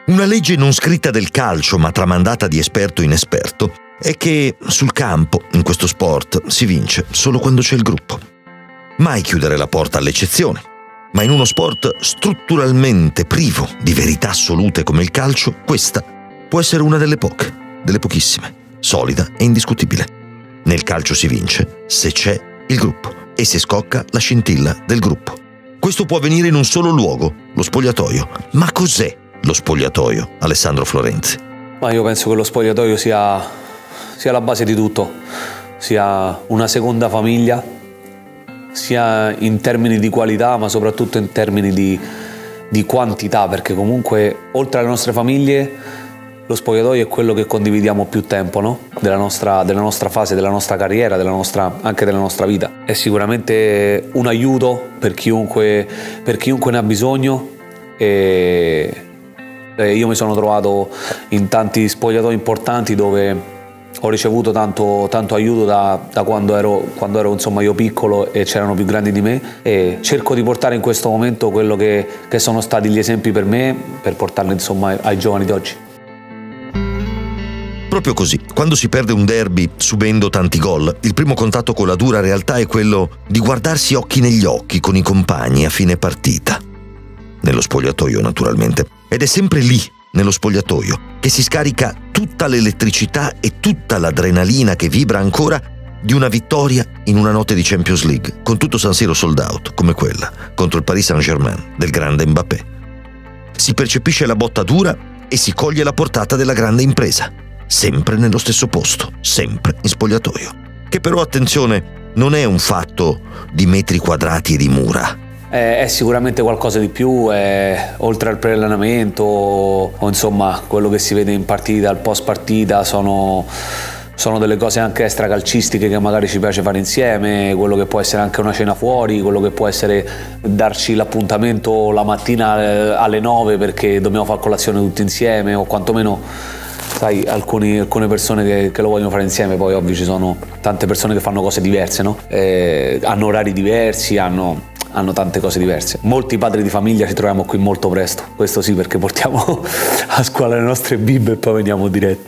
Una legge non scritta del calcio, ma tramandata di esperto in esperto, è che sul campo, in questo sport, si vince solo quando c'è il gruppo. Mai chiudere la porta all'eccezione, ma in uno sport strutturalmente privo di verità assolute come il calcio, questa può essere una delle poche, delle pochissime, solida e indiscutibile. Nel calcio si vince se c'è il gruppo e se scocca la scintilla del gruppo. Questo può avvenire in un solo luogo, lo spogliatoio. Ma cos'è lo spogliatoio, Alessandro Florenzi? Ma io penso che lo spogliatoio sia la base di tutto, sia una seconda famiglia, sia in termini di qualità, ma soprattutto in termini di quantità, perché comunque oltre alle nostre famiglie lo spogliatoio è quello che condividiamo più tempo, no? della nostra fase, della nostra carriera, anche della nostra vita. È sicuramente un aiuto per chiunque ne ha bisogno, e io mi sono trovato in tanti spogliatoi importanti dove ho ricevuto tanto aiuto da quando ero insomma io piccolo e c'erano più grandi di me, e cerco di portare in questo momento quello che sono stati gli esempi per me, per portarli insomma ai giovani di oggi. Proprio così, quando si perde un derby subendo tanti gol, il primo contatto con la dura realtà è quello di guardarsi occhi negli occhi con i compagni a fine partita. Nello spogliatoio, naturalmente. Ed è sempre lì, nello spogliatoio, che si scarica tutta l'elettricità e tutta l'adrenalina che vibra ancora di una vittoria in una notte di Champions League, con tutto San Siro sold out, come quella contro il Paris Saint-Germain del grande Mbappé. Si percepisce la botta dura e si coglie la portata della grande impresa. Sempre nello stesso posto, sempre in spogliatoio. Che però, attenzione, non è un fatto di metri quadrati e di mura. È sicuramente qualcosa di più, oltre al pre-allenamento o insomma quello che si vede in partita, al post partita, sono delle cose anche extracalcistiche che magari ci piace fare insieme, quello che può essere anche una cena fuori, quello che può essere darci l'appuntamento la mattina alle 9 perché dobbiamo fare colazione tutti insieme, o quantomeno, sai, alcune persone che lo vogliono fare insieme. Poi ovvio ci sono tante persone che fanno cose diverse, no? Hanno orari diversi, hanno tante cose diverse. Molti padri di famiglia ci troviamo qui molto presto, questo sì, perché portiamo a scuola le nostre bimbe e poi veniamo diretti.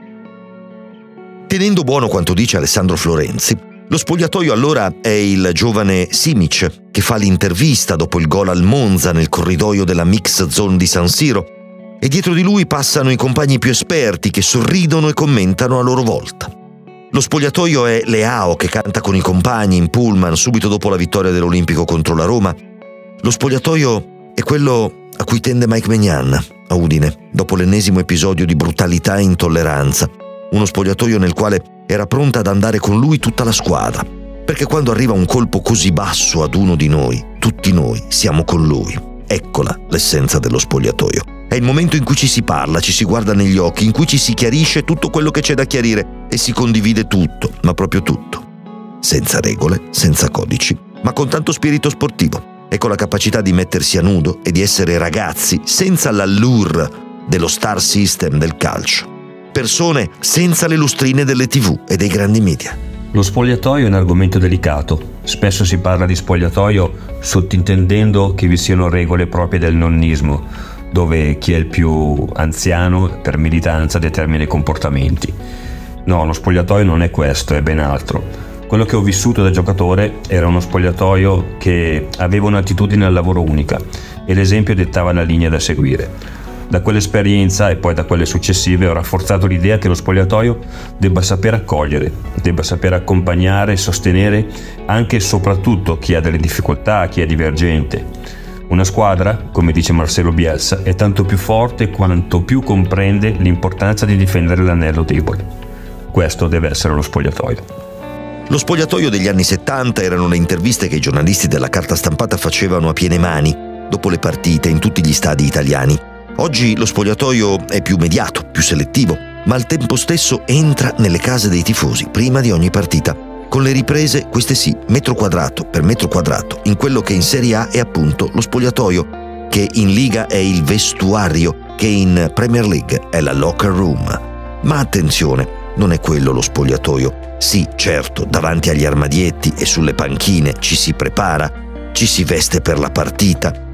Tenendo buono quanto dice Alessandro Florenzi, lo spogliatoio allora è il giovane Simic che fa l'intervista dopo il gol al Monza nel corridoio della mix zone di San Siro, e dietro di lui passano i compagni più esperti che sorridono e commentano a loro volta. Lo spogliatoio è Leao che canta con i compagni in pullman subito dopo la vittoria dell'Olimpico contro la Roma. Lo spogliatoio è quello a cui tende Mike Maignan a Udine dopo l'ennesimo episodio di brutalità e intolleranza. Uno spogliatoio nel quale era pronta ad andare con lui tutta la squadra, perché quando arriva un colpo così basso ad uno di noi, tutti noi siamo con lui. Eccola l'essenza dello spogliatoio. È il momento in cui ci si parla, ci si guarda negli occhi, in cui ci si chiarisce tutto quello che c'è da chiarire e si condivide tutto, ma proprio tutto. Senza regole, senza codici, ma con tanto spirito sportivo e con la capacità di mettersi a nudo e di essere ragazzi senza l'allure dello star system del calcio. Persone senza le lustrine delle TV e dei grandi media. Lo spogliatoio è un argomento delicato. Spesso si parla di spogliatoio sottintendendo che vi siano regole proprie del nonnismo, dove chi è il più anziano per militanza determina i comportamenti. No, lo spogliatoio non è questo, è ben altro. Quello che ho vissuto da giocatore era uno spogliatoio che aveva un'attitudine al lavoro unica e l'esempio dettava la linea da seguire. Da quell'esperienza e poi da quelle successive ho rafforzato l'idea che lo spogliatoio debba saper accogliere, debba saper accompagnare e sostenere anche e soprattutto chi ha delle difficoltà, chi è divergente. Una squadra, come dice Marcelo Bielsa, è tanto più forte quanto più comprende l'importanza di difendere l'anello debole. Questo deve essere lo spogliatoio. Lo spogliatoio degli anni 70 erano le interviste che i giornalisti della carta stampata facevano a piene mani dopo le partite in tutti gli stadi italiani. Oggi lo spogliatoio è più mediato, più selettivo, ma al tempo stesso entra nelle case dei tifosi prima di ogni partita, con le riprese, queste sì, metro quadrato per metro quadrato, in quello che in Serie A è appunto lo spogliatoio, che in Liga è il vestuario, che in Premier League è la locker room. Ma attenzione, non è quello lo spogliatoio. Sì, certo, davanti agli armadietti e sulle panchine ci si prepara, ci si veste per la partita,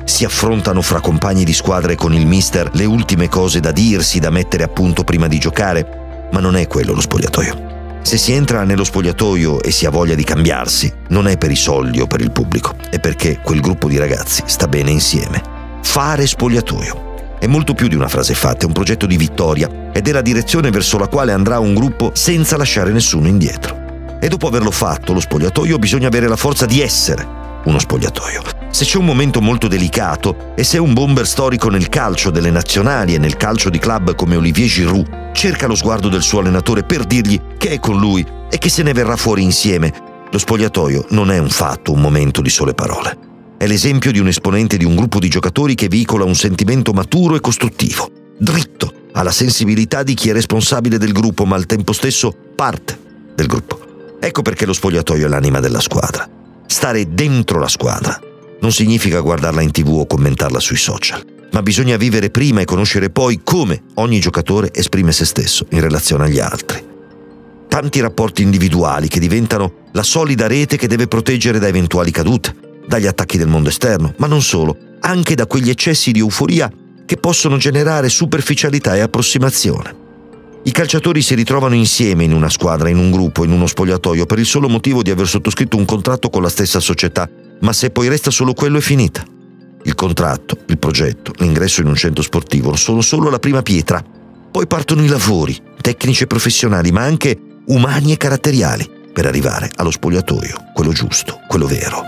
si affrontano fra compagni di squadra e con il mister le ultime cose da dirsi, da mettere a punto prima di giocare, ma non è quello lo spogliatoio. Se si entra nello spogliatoio e si ha voglia di cambiarsi, non è per i soldi o per il pubblico, è perché quel gruppo di ragazzi sta bene insieme. Fare spogliatoio è molto più di una frase fatta, è un progetto di vittoria ed è la direzione verso la quale andrà un gruppo senza lasciare nessuno indietro. E dopo averlo fatto, lo spogliatoio, bisogna avere la forza di essere uno spogliatoio. Se c'è un momento molto delicato e se è un bomber storico nel calcio delle nazionali e nel calcio di club come Olivier Giroud, cerca lo sguardo del suo allenatore per dirgli che è con lui e che se ne verrà fuori insieme. Lo spogliatoio non è un fatto, un momento di sole parole. È l'esempio di un esponente di un gruppo di giocatori che veicola un sentimento maturo e costruttivo, dritto, ha la sensibilità di chi è responsabile del gruppo ma al tempo stesso parte del gruppo. Ecco perché lo spogliatoio è l'anima della squadra. Stare dentro la squadra non significa guardarla in TV o commentarla sui social, ma bisogna vivere prima e conoscere poi come ogni giocatore esprime se stesso in relazione agli altri. Tanti rapporti individuali che diventano la solida rete che deve proteggere da eventuali cadute, dagli attacchi del mondo esterno, ma non solo, anche da quegli eccessi di euforia che possono generare superficialità e approssimazione. I calciatori si ritrovano insieme in una squadra, in un gruppo, in uno spogliatoio per il solo motivo di aver sottoscritto un contratto con la stessa società, ma se poi resta solo quello è finita. Il contratto, il progetto, l'ingresso in un centro sportivo sono solo la prima pietra. Poi partono i lavori, tecnici e professionali, ma anche umani e caratteriali, per arrivare allo spogliatoio, quello giusto, quello vero.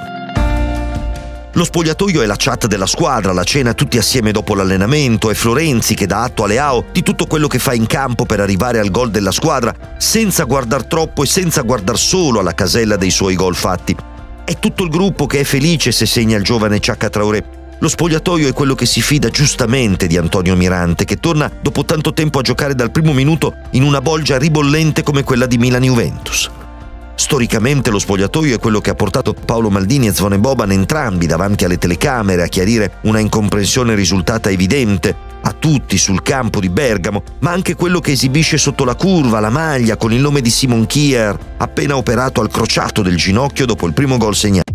Lo spogliatoio è la chat della squadra, la cena tutti assieme dopo l'allenamento, è Florenzi che dà atto a Leao di tutto quello che fa in campo per arrivare al gol della squadra, senza guardar troppo e senza guardar solo alla casella dei suoi gol fatti. È tutto il gruppo che è felice se segna il giovane Chaka Traoré. Lo spogliatoio è quello che si fida giustamente di Antonio Mirante, che torna dopo tanto tempo a giocare dal primo minuto in una bolgia ribollente come quella di Milan-Juventus. Storicamente lo spogliatoio è quello che ha portato Paolo Maldini e Zvone Boban entrambi davanti alle telecamere a chiarire una incomprensione risultata evidente a tutti sul campo di Bergamo, ma anche quello che esibisce sotto la curva la maglia con il nome di Simon Kier appena operato al crociato del ginocchio dopo il primo gol segnato.